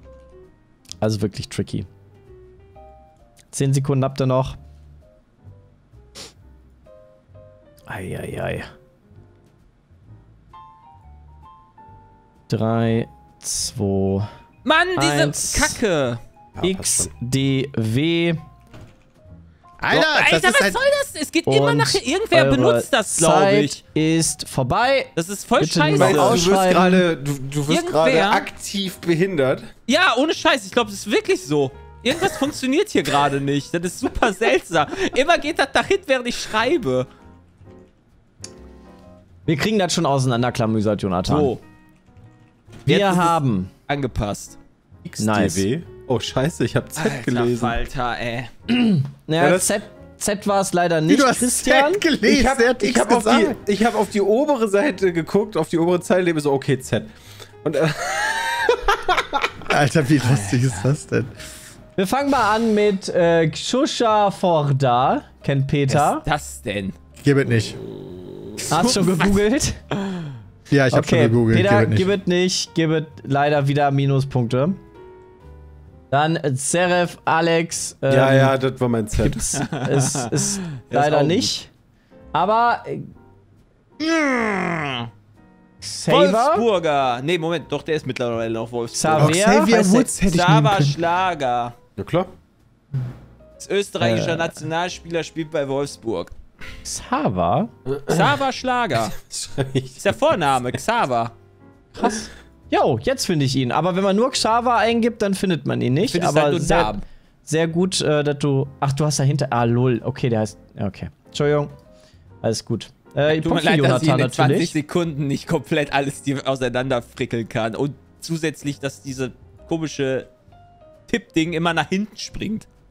Also wirklich tricky. zehn Sekunden habt ihr noch. Eieiei. drei, zwei, Mann, diese Eins. Kacke. Ja, X, passt schon. D, W. Alter, das Alter, ist was halt soll das? Es geht immer Und nach. Irgendwer eure benutzt das, glaube Zeit ich. ist vorbei. Das ist voll Bitte scheiße. nur Meinst du, du wirst ausschreiben. gerade du, du wirst Irgendwer- gerade aktiv behindert? Ja, ohne Scheiß. Ich glaube, das ist wirklich so. Irgendwas funktioniert hier gerade nicht. Das ist super seltsam. Immer geht das dahin, während ich schreibe. Wir kriegen das schon auseinanderklamüsert, Jonathan. So. Wir Jetzt ist es haben angepasst. X Nice. D W? Oh, scheiße, ich habe Z Alter gelesen. Falter, ey. Ja, Ja, das- Z, Z war es leider Wie, nicht, du hast Christian. Z gelesen, Ich habe der hat ich nichts hab auf, gesagt. die- ich hab auf die obere Seite geguckt, auf die obere Zeile, so, okay, Z. Und äh, Alter, wie lustig ist das denn? Wir fangen mal an mit äh, Xusha Forda. Kennt Peter. Was ist das denn? Gib es nicht. Hast schon gegoogelt? Ja, ich habe Okay, schon gegoogelt. Peter, Gib es gib nicht. es nicht. Gib es leider wieder Minuspunkte. Dann äh, Seref, Alex. Ähm, ja, ja, das war mein Z. Gibt's, es ist ist leider auch nicht. Aber äh, Saver, Wolfsburger. Nee, Moment, doch, der ist mittlerweile noch Wolfsburger. Auch Xavier, Xavier heißt der- Woods hätte ich nehmen Sava können. Schlager. Ja, klar. Ist österreichischer Äh. Nationalspieler, spielt bei Wolfsburg. Xaver. Xaver Schlager. Ist der Vorname, Xaver. Krass. Jo, jetzt finde ich ihn. Aber wenn man nur Xaver eingibt, dann findet man ihn nicht. Findest Aber halt nur sehr, Namen. sehr gut, äh, dass du. Ach, du hast dahinter. Ah, lol. Okay, der heißt. Ja, okay. Entschuldigung. Alles gut. Äh, Tut mir Punkt für leid, dass ich in Jonathan den zwanzig natürlich. Sekunden nicht komplett alles dir auseinanderfrickeln kann. Und zusätzlich, dass diese komische Tippding immer nach hinten springt.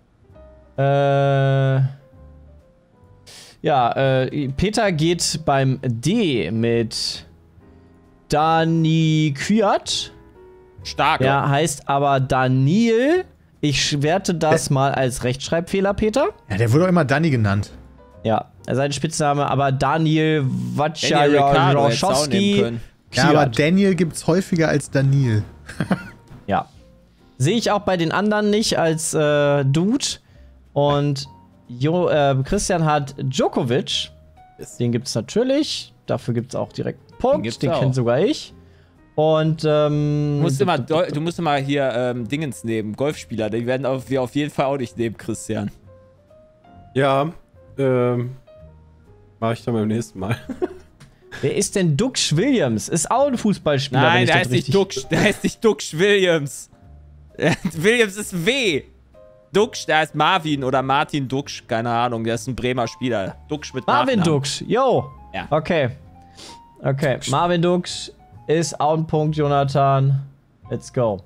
Äh. Ja, äh, Peter geht beim D mit Dani Kwiat. Stark. Der heißt aber Daniel. Ich werte das mal als Rechtschreibfehler, Peter. Ja, der wurde auch immer Danny genannt. Ja, sein Spitzname aber Daniel Daniel Ricciardo hättest du auch nehmen Wojciechowski. können. Ja, aber Daniel gibt's häufiger als Daniel. Ja. Sehe ich auch bei den anderen nicht als äh, Dude. Und jo, äh, Christian hat Djokovic. Yes. Den gibt es natürlich. Dafür gibt es auch direkt einen Punkt. Den gibt's Den auch. kenne sogar ich. Und, ähm. Du musst immer, du musst immer hier ähm, Dingens nehmen, Golfspieler. Die werden auf, wir auf jeden Fall auch nicht nehmen, Christian. Ja, ähm. Mach ich dann beim nächsten Mal. Wer ist denn Dux Williams? Ist auch ein Fußballspieler. wenn Nein, ich der das heißt, nicht richtig- Dux, der heißt nicht Dux Williams. Williams ist W. Dux, der heißt Marvin oder Martin Dux, keine Ahnung, der ist ein Bremer Spieler. Dux mit Marvin Nachnamen. Dux, yo. Ja. Okay. Okay, Marvin Dux ist auch ein Punkt, Jonathan. Let's go.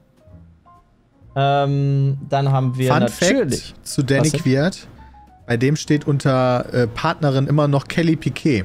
Ähm, dann haben wir Fun natürlich. Fact zu Danny Was denn? Kwiat. Bei dem steht unter äh, Partnerin immer noch Kelly Piquet.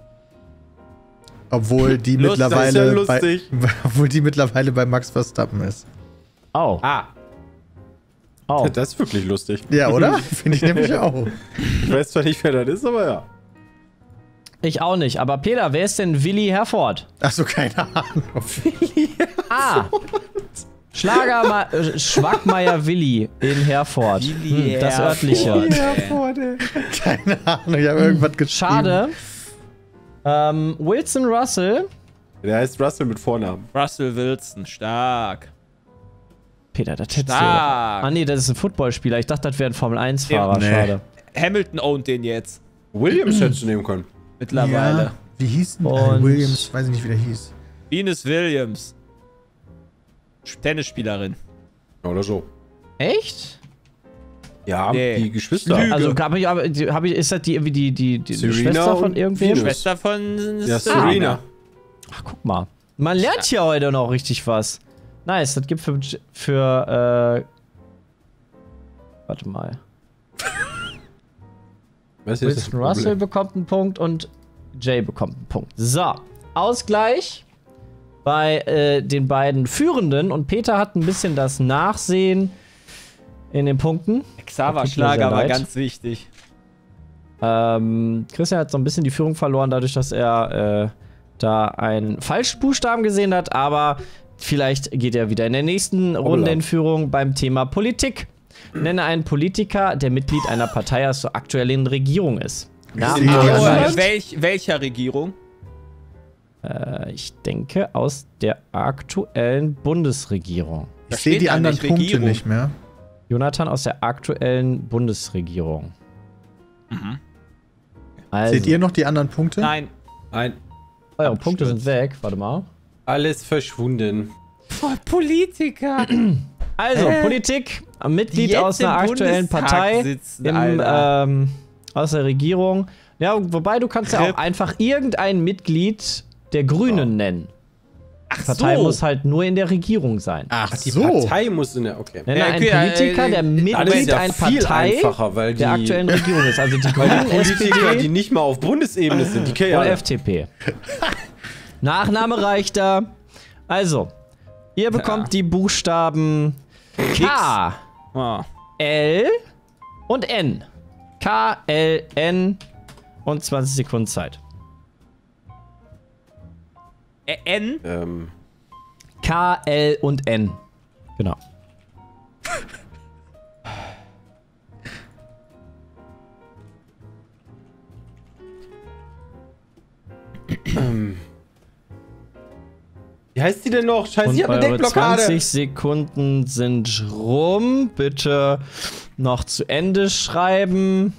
Obwohl die Lustig, mittlerweile das ist ja bei, lustig. obwohl die mittlerweile bei Max Verstappen ist. Oh, Ah, oh. Das ist wirklich lustig. Ja, oder? Finde ich nämlich auch. Ich weiß zwar nicht, wer das ist, aber ja. Ich auch nicht. Aber Peter, wer ist denn Willi Herford? Achso, keine Ahnung. Ah. Schlager äh, Schwackmeier Willi in Herford. Willi Hm, das Herford. örtliche. Keine Ahnung, ich habe irgendwas geschrieben. Schade. Ähm, Wilson Russell. Der heißt Russell mit Vornamen. Russell Wilson, stark. Peter, das hättest du. Stark. Ah nee, das ist ein Footballspieler. Ich dachte, das wäre ein Formel eins Fahrer. Nee. Schade. Hamilton ownt den jetzt. Williams hättest du nehmen können. Mittlerweile. Ja, wie hieß denn Und- äh, Williams? Weiß ich nicht, wie der hieß. Venus Williams. Tennisspielerin. Oder so. Echt? Ja, Nee. die Geschwister. Lüge. Also hab ich, aber die- hab ich, ist das die irgendwie die, die, die Serena Schwester von und irgendwem? Venus. Schwester von Ja, Serena. Serena. Ach, guck mal. Man lernt hier heute noch richtig was. Nice, das gibt für, für äh, warte mal. Was ist das Wilson Russell Problem? bekommt einen Punkt und Jay bekommt einen Punkt. So, Ausgleich bei äh, den beiden Führenden und Peter hat ein bisschen das Nachsehen in den Punkten. Xaver-Schlager Tut mir war sehr leid. ganz wichtig. Ähm, Christian hat so ein bisschen die Führung verloren, dadurch, dass er äh, da einen falschen Buchstaben gesehen hat, aber vielleicht geht er wieder in der nächsten Runde in Führung beim Thema Politik. Nenne einen Politiker, der Mitglied einer Partei aus der aktuellen Regierung ist. Na, sehe die Oh, anderen. äh, welch, welcher Regierung? äh, ich denke aus der aktuellen Bundesregierung. Da Ich sehe steht die da anderen nicht Punkte Regierung. nicht mehr. Jonathan aus der aktuellen Bundesregierung. Mhm. Also, Seht ihr noch die anderen Punkte? Nein. Nein. eure Punkte sind weg. Warte mal. Alles verschwunden. Voll Politiker. Also, Hä? Politik, Mitglied Die jetzt aus einer im aktuellen Bundestag Partei, sitzen, im, Alter. ähm, aus der Regierung. Ja, wobei du kannst ja Rip. auch einfach irgendein Mitglied der Grünen nennen. Ach Die Partei so. muss halt nur in der Regierung sein. Ach Die so. Partei muss in der. Okay. Nenne Ja, einen okay, äh, Politiker, der äh, Alles Mitglied ja einer viel Partei einfacher, weil die, der aktuellen Regierung ist. Also die weil Grünen, die Politiker, S P D die nicht mal auf Bundesebene sind, die kennen oder ja. F D P. Nachname reicht da. Also, ihr bekommt die Buchstaben K, Ah. L und N. K, L, N und zwanzig Sekunden Zeit. Ä- N? Ähm, K, L und N. Genau. ähm. Wie heißt die denn noch? Scheiße, Und ich hab eine eure Deckblockade. zwanzig Sekunden sind rum. Bitte noch zu Ende schreiben.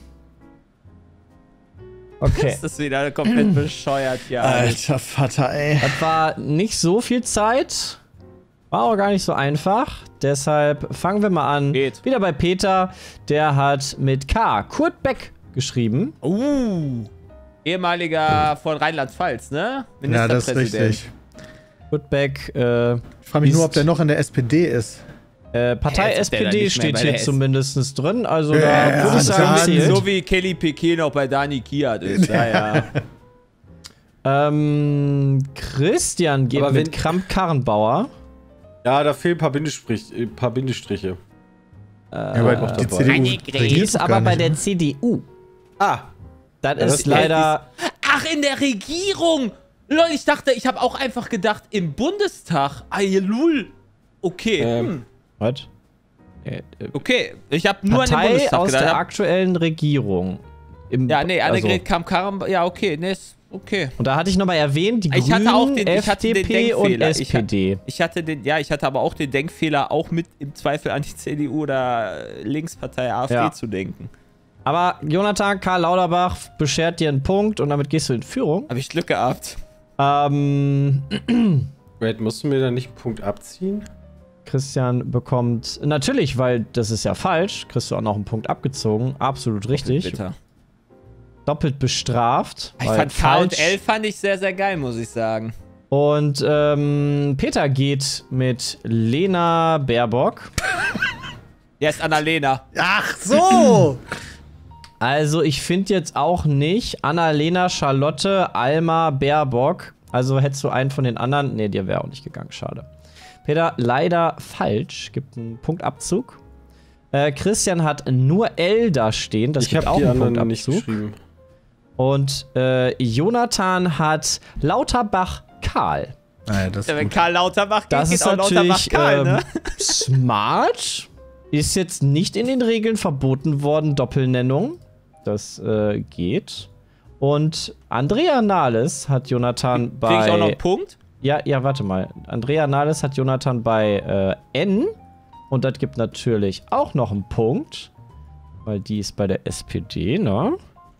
Okay. Ist das wieder komplett bescheuert hier. Alter Vater, ey. Das war nicht so viel Zeit. War auch gar nicht so einfach. Deshalb fangen wir mal an. Geht. Wieder bei Peter. Der hat mit K Kurt Beck geschrieben. Uh. Ehemaliger von Rheinland-Pfalz, ne? Ja, das ist richtig. Kurt Beck, äh, Ich frage mich nur, Ist- ob der noch in der S P D ist. Äh, Partei Hä, S ist der P dann D nicht mehr steht bei hier der S- zumindest drin, also Ja, da würde ich sagen, Mann. zählt. So wie Kelly Piquet noch bei Dani Kiat ist. Ja, ja. Ähm, Christian geht Aber mit wenn- Kramp-Karrenbauer. Ja, da fehlen ein paar, Bindestrich, äh, paar Bindestriche. Ja, aber noch die dabei. C D U Annegret. Die regiert ist doch aber gar bei nicht, der oder? C D U. Ah, Das das ist ist- leider... Ach, in der Regierung. Lol, ich dachte, ich habe auch einfach gedacht, im Bundestag. Ay, lul. Okay. Ähm. hm. Was? Äh, äh, Okay, ich habe nur an den Partei Bundestag aus gedacht. der Hab- aktuellen Regierung. Im, Ja, nee, also, Annegret Kramp-Karrenbauer. Ja, okay, nee, ist okay. Und da hatte ich nochmal erwähnt, die Ich Grünen, hatte auch den, ich hatte den F D P und Denkfehler. S P D. Ich, ich hatte den, ja, ich hatte aber auch den Denkfehler, auch mit im Zweifel an die C D U oder Linkspartei A f D Ja. zu denken. Aber Jonathan Karl Lauterbach beschert dir einen Punkt und damit gehst du in Führung. Habe ich Glück gehabt. Ähm, wait, musst du mir da nicht einen Punkt abziehen? Christian bekommt, natürlich, weil das ist ja falsch, kriegst du auch noch einen Punkt abgezogen. Absolut richtig. Bitter. Doppelt bestraft. Ich weil fand K und falsch. L fand ich sehr, sehr geil, muss ich sagen. Und ähm, Peter geht mit Lena Baerbock. Der ist Annalena. Ach so! Also ich finde jetzt auch nicht Annalena, Charlotte, Alma, Baerbock. Also hättest du einen von den anderen. Nee, dir wäre auch nicht gegangen, schade. Peter, leider falsch. Gibt einen Punktabzug. Äh, Christian hat nur L da stehen. Das Ich gibt habe auch die einen anderen nicht Punktabzug. geschrieben. Und äh, Jonathan hat Lauterbach Karl. Ah, ja, das Ja, ist wenn gut. Karl Lauterbach geht, Das geht ist auch Lauterbach natürlich Karl, ähm, ne? smart. Ist jetzt nicht in den Regeln verboten worden, Doppelnennung. Das äh, geht. Und Andrea Nahles hat Jonathan bei... Krieg ich auch noch einen Punkt? Ja, ja, warte mal. Andrea Nahles hat Jonathan bei äh, N. Und das gibt natürlich auch noch einen Punkt. Weil die ist bei der S P D, ne?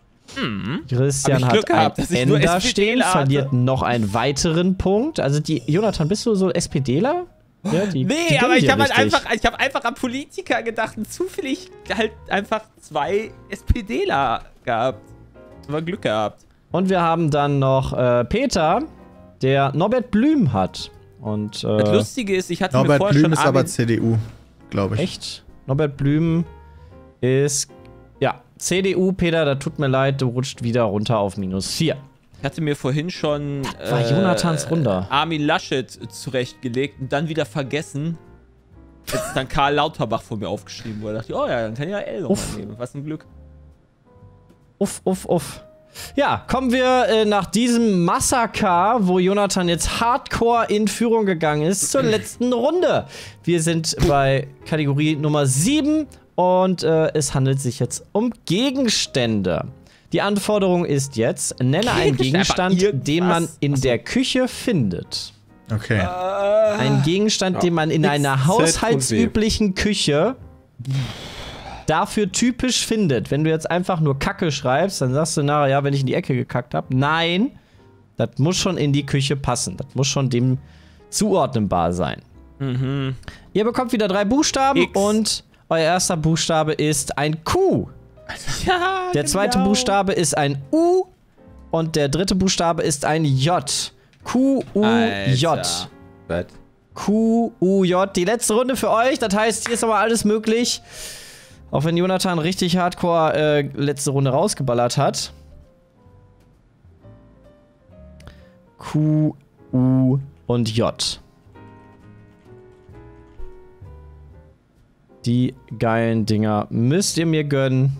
Hm. Christian Hab ich Glück hat gehabt, ein dass ich N nur da S P D stehen, ler hatte. verliert noch einen weiteren Punkt. Also die, Jonathan, bist du so SPDler? Ja, die, Nee, die aber gönnen ich dir habe halt richtig. einfach, ich habe einfach an Politiker gedacht und zufällig halt einfach zwei SPDler gehabt. Aber Glück gehabt. Und wir haben dann noch äh, Peter, der Norbert Blüm hat. Und, Das äh, Lustige ist, ich hatte mir Norbert vorher Blüm schon ist aber Armin, C D U, glaube ich. echt? Norbert Blüm ist, ja, C D U, Peter, da tut mir leid, du rutscht wieder runter auf minus vier. ich hatte mir vorhin schon war Jonathans Runde. Armin Laschet zurechtgelegt und dann wieder vergessen. Jetzt ist dann Karl Lauterbach vor mir aufgeschrieben, wo er dachte, oh ja, dann kann ich ja L noch Uff. mal nehmen. Was ein Glück. Uff, uff, uff. Ja, kommen wir äh, nach diesem Massaker, wo Jonathan jetzt hardcore in Führung gegangen ist, zur letzten Runde. Wir sind bei Kategorie Nummer sieben und äh, es handelt sich jetzt um Gegenstände. Die Anforderung ist jetzt, nenne einen Gegenstand, Gegenstand, einfach den man irgendwas. in der Küche findet. Okay. Ein Gegenstand, den man in Nix einer Z und W. haushaltsüblichen Küche dafür typisch findet. Wenn du jetzt einfach nur Kacke schreibst, dann sagst du nachher, ja, wenn ich in die Ecke gekackt habe. Nein, das muss schon in die Küche passen. Das muss schon dem zuordnenbar sein. Mhm. Ihr bekommt wieder drei Buchstaben X. und euer erster Buchstabe ist ein Q. Ja, Der zweite genau. Buchstabe ist ein U und der dritte Buchstabe ist ein J. Q, U, J. Alter. Was? Q, U, J. Die letzte Runde für euch. Das heißt, hier ist aber alles möglich. Auch wenn Jonathan richtig hardcore äh, letzte Runde rausgeballert hat. Q, U und J. Die geilen Dinger müsst ihr mir gönnen.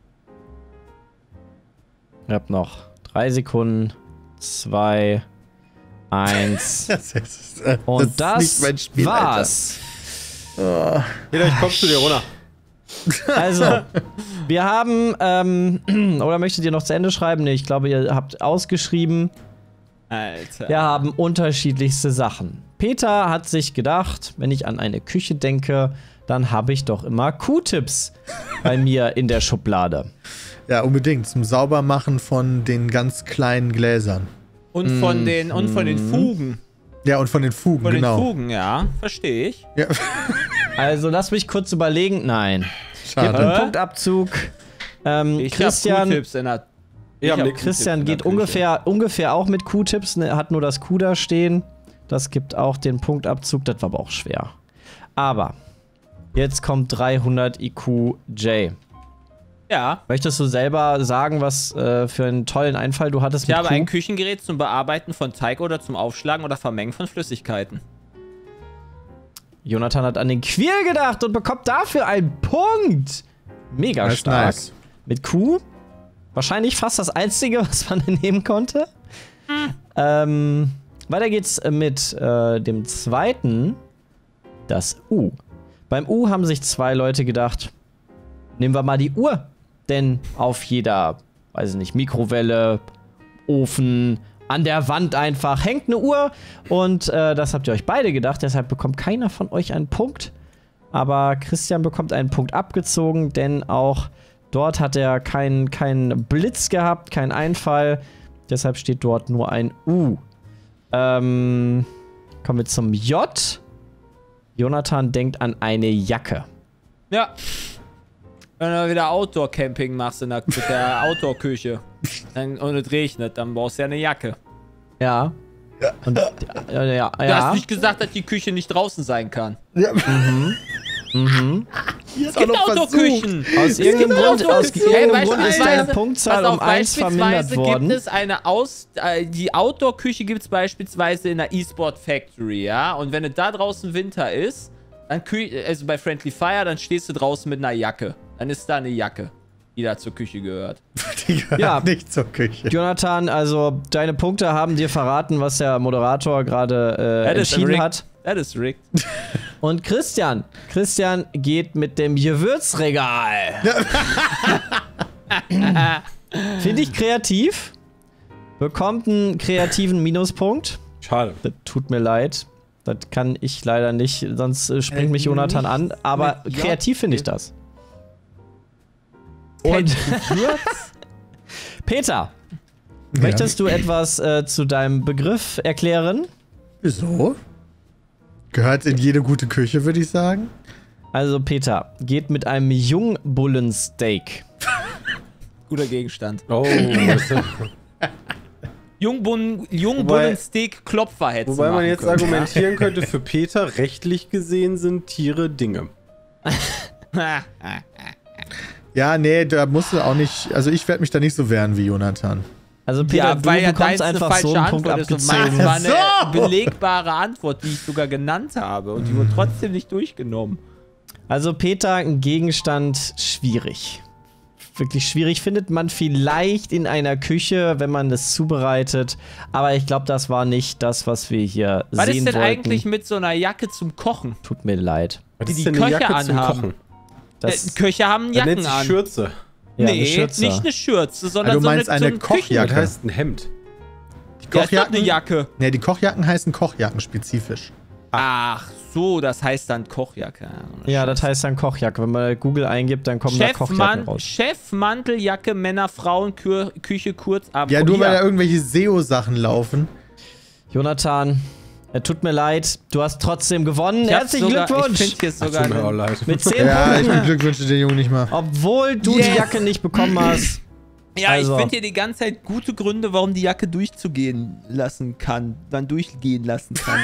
Ihr habt noch drei Sekunden. Zwei. Eins. Das ist, äh, Und das, ist nicht mein Spiel, war's. Alter. Peter, ich komm zu dir runter. Also, wir haben, ähm, oder möchtet ihr noch zu Ende schreiben? Ne, ich glaube, ihr habt ausgeschrieben. Alter. Wir haben unterschiedlichste Sachen. Peter hat sich gedacht, wenn ich an eine Küche denke, dann habe ich doch immer Q-Tips bei mir in der Schublade. Ja, unbedingt. Zum Saubermachen von den ganz kleinen Gläsern. Und von den, und von den Fugen. Ja, und von den Fugen, Von genau. den Fugen, ja. Verstehe ich. Ja. Also, lass mich kurz überlegen. Nein. Gibt Schade. einen Hä? Punktabzug. Ähm, Ich Christian, hab Q-Tips in der... Ich hab hab nix. Christian in der geht Küche. ungefähr, ungefähr auch mit Q-Tips, ne, hat nur das Q da stehen. Das gibt auch den Punktabzug, das war aber auch schwer. Aber Jetzt kommt dreihundert I Q J. Ja. Möchtest du selber sagen, was äh, für einen tollen Einfall du hattest Ich mit habe Q? ein Küchengerät zum Bearbeiten von Teig oder zum Aufschlagen oder Vermengen von Flüssigkeiten. Jonathan hat an den Quirl gedacht und bekommt dafür einen Punkt. Mega Das ist stark. nice. Mit Q wahrscheinlich fast das Einzige, was man nehmen konnte. Hm. Ähm, weiter geht's mit äh, dem zweiten. Das U. Beim U haben sich zwei Leute gedacht, nehmen wir mal die Uhr. Denn auf jeder, weiß ich nicht, Mikrowelle, Ofen, an der Wand einfach hängt eine Uhr. Und äh, das habt ihr euch beide gedacht. Deshalb bekommt keiner von euch einen Punkt. Aber Christian bekommt einen Punkt abgezogen, denn auch dort hat er keinen keinen Blitz gehabt, keinen Einfall. Deshalb steht dort nur ein U. Ähm, kommen wir zum J. Jonathan denkt an eine Jacke. Ja. Wenn du wieder Outdoor-Camping machst in der, mit der Outdoor-Küche dann, und es regnet, dann brauchst du ja eine Jacke. Ja. Ja. Und, ja, ja, ja. Du hast nicht gesagt, dass die Küche nicht draußen sein kann. Ja. Mhm. Mhm. Es gibt Outdoor-Küchen. Aus irgendeinem Grund, aus irgendeinem Grund ist deine Pass Punktzahl auf, um eins vermindert beispielsweise worden. gibt es eine Aus... Äh, die Outdoor-Küche gibt es beispielsweise in der E-Sport Factory, ja? Und wenn es da draußen Winter ist, dann kü also bei Friendly Fire, dann stehst du draußen mit einer Jacke. Dann ist da eine Jacke, die da zur Küche gehört. Die gehört Ja. nicht zur Küche. Jonathan, also deine Punkte haben dir verraten, was der Moderator gerade äh, entschieden hat. Das ist rigged. Und Christian, Christian geht mit dem Gewürzregal. Finde ich kreativ. Bekommt einen kreativen Minuspunkt. Schade. Das tut mir leid. Das kann ich leider nicht, sonst äh, springt Äh, mich Jonathan an. nichts Aber mit J. kreativ finde ich das. Und Peter, möchtest du etwas äh, zu deinem Begriff erklären? wieso? Gehört in jede gute Küche, würde ich sagen. Also Peter geht mit einem Jungbullensteak. Guter Gegenstand. Oh, weißt du, Jungbullen, Wobei- Jungbullensteak Klopfer hätte wobei man jetzt können. argumentieren könnte, für Peter, rechtlich gesehen sind Tiere Dinge. Ja, nee, da musst du auch nicht. Also, ich werde mich da nicht so wehren wie Jonathan. Also Peter, Ja, du weil ja bekommst deins eine einfach so falsche einen Punkt Antwort ist und meins abgezogen. war eine Ach so. belegbare Antwort, die ich sogar genannt habe und die wurde trotzdem nicht durchgenommen. Also Peter, ein Gegenstand schwierig. Wirklich schwierig findet man vielleicht in einer Küche, wenn man es zubereitet. Aber ich glaube, das war nicht das, was wir hier Was sehen ist denn wollten. eigentlich mit so einer Jacke zum Kochen? Tut mir leid. Was Die ist die denn eine Köche Jacke zum anhaben. Kochen? Das, äh, Köche haben Das Jacken nennt sich an. Schürze. ja, eine nee, Schürze. nicht eine Schürze, sondern du so meinst eine, so eine ein Kochjacke. Küchen- Das heißt ein Hemd. Die Ja, ist doch eine Jacke. Nee, die Kochjacken heißen Kochjacken spezifisch. Ach so, das heißt dann Kochjacke. Ja, das heißt dann Kochjacke. Wenn man Google eingibt, dann kommen da Kochjacken Chefmann, raus. Chefmanteljacke, Männer, Frauen, Kü Küche, Kurzabend. Ja, Oh, nur weil hier. da irgendwelche S E O-Sachen laufen. Jonathan, äh, tut mir leid, du hast trotzdem gewonnen. Ich hab's Herzlichen sogar, Glückwunsch! Ich finde hier sogar Tut mir auch einen- leid. Mit zehn Ja, ich Punkten, beglückwünsche den Jungen nicht mal. obwohl du Yes. die Jacke nicht bekommen hast. Ja, Also. ich finde hier die ganze Zeit gute Gründe, warum die Jacke durchzugehen lassen kann. Dann durchgehen lassen kann.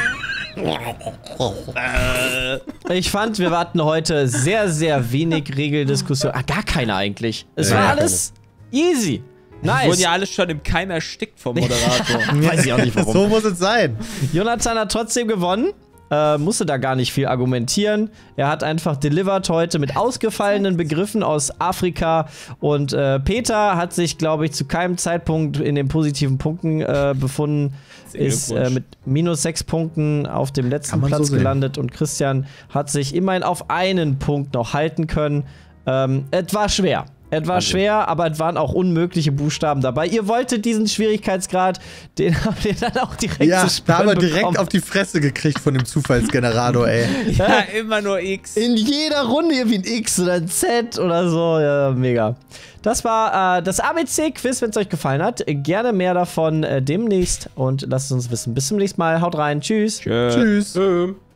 Ich fand, wir hatten heute sehr, sehr wenig Regeldiskussion. Ah, gar keine eigentlich. Es Ja, war gar alles easy. Nice. Wurden ja alles schon im Keim erstickt vom Moderator. Weiß ich auch nicht warum. So muss es sein. Jonathan hat trotzdem gewonnen. Äh, musste da gar nicht viel argumentieren. Er hat einfach delivered heute mit ausgefallenen Begriffen aus Afrika. Und äh, Peter hat sich, glaube ich, zu keinem Zeitpunkt in den positiven Punkten äh, befunden. Ist äh, mit minus sechs Punkten auf dem Kann letzten man so Platz sehen. gelandet. Und Christian hat sich immerhin auf einen Punkt noch halten können. Ähm, es war schwer. Es war schwer, aber es waren auch unmögliche Buchstaben dabei. Ihr wolltet diesen Schwierigkeitsgrad, den habt ihr dann auch direkt Ja, zu da haben wir spüren direkt bekommen. auf die Fresse gekriegt von dem Zufallsgenerator, ey. Ja, immer nur X. In jeder Runde irgendwie ein X oder ein Z oder so. Ja, mega. Das war äh, das A B C-Quiz. Wenn es euch gefallen hat, gerne mehr davon äh, demnächst. Und lasst uns wissen. Bis zum nächsten Mal. Haut rein. Tschüss. Tschö. Tschüss. Ähm.